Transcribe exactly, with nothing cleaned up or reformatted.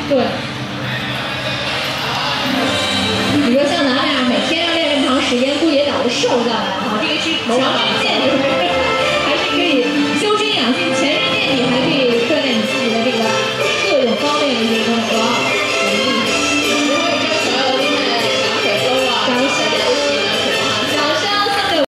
对。你说像咱俩每天要练这么长时间，估计也长不瘦下来哈。这个是强身